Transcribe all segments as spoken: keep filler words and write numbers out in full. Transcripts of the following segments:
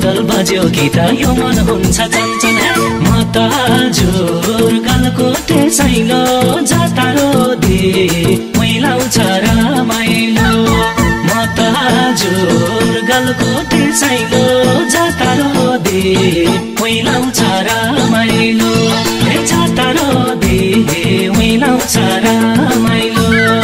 बजल बज्यो गीत यो मन हुन्छ चञ्चल म त हजुर गलकोटे साइलो जातारो दे मैलाउँछ रमाइलो म त हजुर गलकोटे साइलो जातारो दे मैलाउँछ रमाइलो हे जातारो दे मैलाउँछ रमाइलो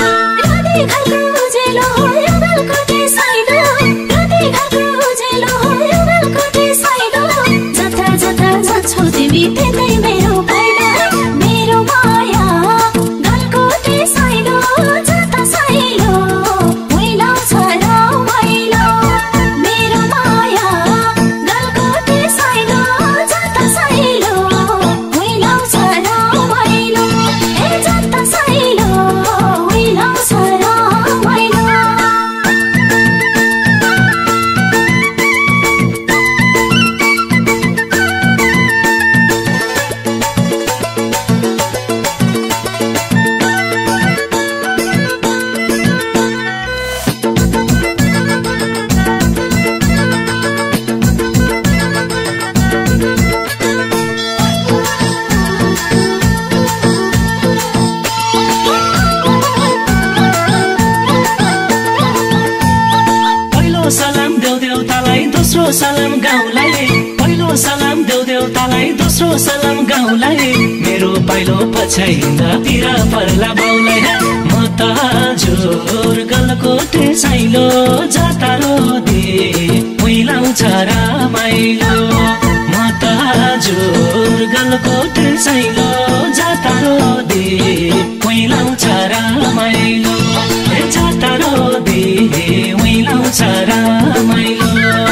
सलाम गाउँलाई पहिलो सलाम देउ देउतालाई दोस्रो सलाम गाउँलाई मेरो पाइलो पछाइन्दा तिर पर्ला बाउलाई म त हजुर गलकोटे साइलो जातारो दे मैलाउँछ रमाइलो म त हजुर गलकोटे साइलो जातारो दे मैलाउँछ रमाइलो हे जातारो दे मैलाउँछ रमाइलो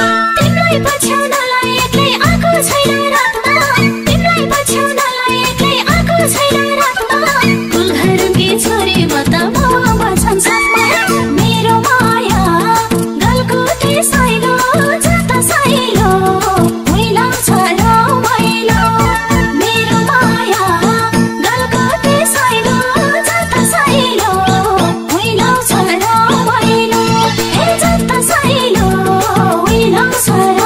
पछ्याउनलाई एक्लै आएको छैन रातमा तिमीलाई पछ्याउनलाई एक्लै आएको छैन रातमा कुलघरकी छोरी म त ममा छन् साथमा मेरो माया गलकोटे साइलो जाता साइलो मैलाउँछ रमाइलो मेरो माया गलकोटे साइलो जाता साइलो मैलाउँछ रमाइलो हे जाता साइलो मैलाउँछ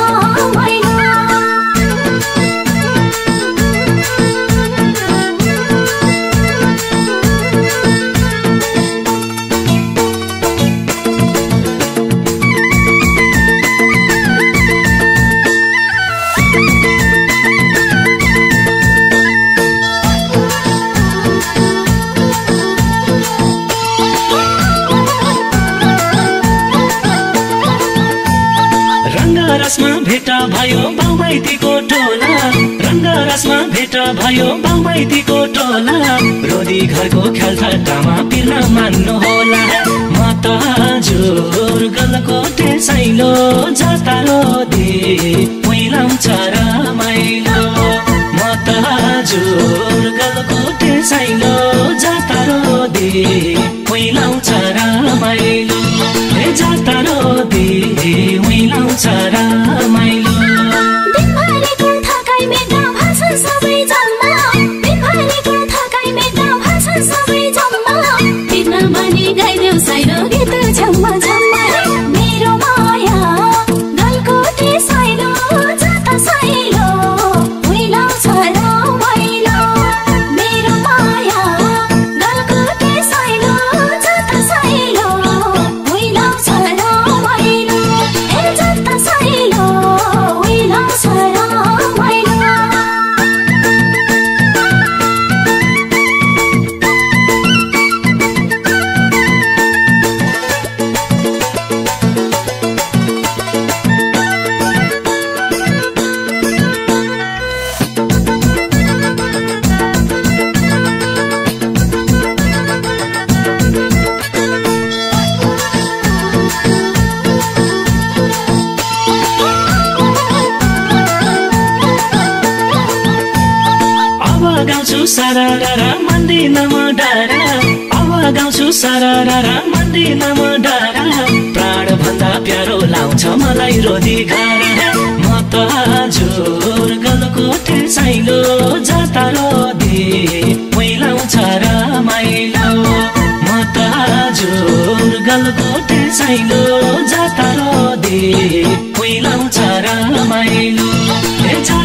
रंगरसमा भेटा भयो बाउमाइतीको टोला रंगरसमा भेटा भयो बाउमाइतीको टोला रोदी घरको खेलठट्टामा पिर्न मान्नु होला म त हजुर गलकोटे साइलो जातारो दे मैलाउँछ रमाइलो म त हजुर गलकोटे साइलो जातारो दे मैलाउँछ रमाइलो हे जातारो दे मैलाउँछ रमाइलो दिनभरिको थकाइ मेटा भाषण सबै जम्मा दिनभरिको थकाइ मेटा भाषण सबै जम्मा तिर्न भनी गाइदेऊ साइलो गीत झम्मा झम्मा मेरो माया गलकोटे साइलो जाता साइलो मैलाउँछ रमाइलो मेरो माया गलकोटे साइलो जाता साइलो मैलाउँछ रमाइलो हे जाता साइलो मैलाउँछ रमाइलो गाउँछु सारा रारा मान्दिन म डारा अब गाउँछु सारा रारा मान्दिन म डारा प्राण भन्दा प्यारो लाउँछ मलाई रोदी घारा म त हजुर गलकोटे साइलो जातारो दे मैलाउँछ रमाइलो म त हजुर गलकोटे साइलो जातारो दे फुइलाउँछ रमाइलो